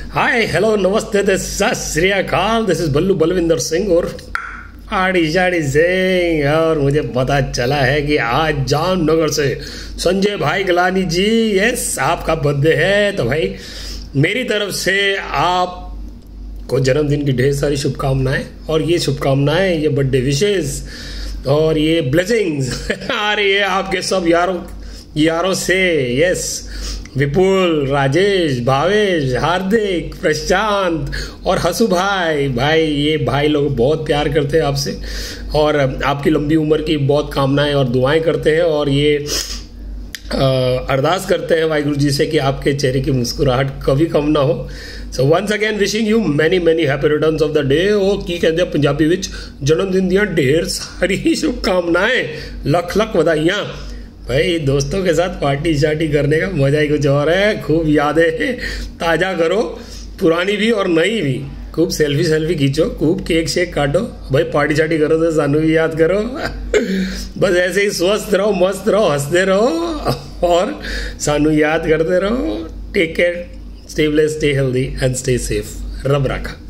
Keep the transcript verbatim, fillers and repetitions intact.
Hi hello नमस्ते सत श्री अकाल, दिस इज बल्लू बलविंदर सिंह और आड़ी शाड़ी सिंह। और मुझे पता चला है कि आज जामनगर से संजय भाई गलानी जी, यस आपका बर्थडे है। तो भाई मेरी तरफ से आप को जन्मदिन की ढेर सारी शुभकामनाएं, और ये शुभकामनाएं, ये बर्थडे विशेष और ये ब्लेसिंग्स अरे ये आपके सब यारों यारों से, यस विपुल, राजेश, भावेश, हार्दिक, प्रशांत और हसु भाई। भाई ये भाई लोग बहुत प्यार करते हैं आपसे और आपकी लंबी उम्र की बहुत कामनाएं और दुआएं करते हैं, और ये अरदास करते हैं वाहिगुरु जी से कि आपके चेहरे की मुस्कुराहट कभी कम ना हो। So once again wishing you many many happy returns of the day. ਉਹ ਕੀ ਕਹਿੰਦੇ ਆ ਪੰਜਾਬੀ ਵਿੱਚ, जन्म दिन ਦੀਆਂ ढेर सारी शुभकामनाएं, लख लख बधाइयाँ। भाई दोस्तों के साथ पार्टी शार्टी करने का मजा ही कुछ और है। खूब यादें ताज़ा करो, पुरानी भी और नई भी। खूब सेल्फी सेल्फी खींचो, खूब केक शेक काटो। भाई पार्टी शार्टी करो तो सानू भी याद करो। बस ऐसे ही स्वस्थ रहो, मस्त रहो, हंसते रहो और सानू याद करते रहो। Take care, stay blessed, stay healthy and stay safe. रब रखा।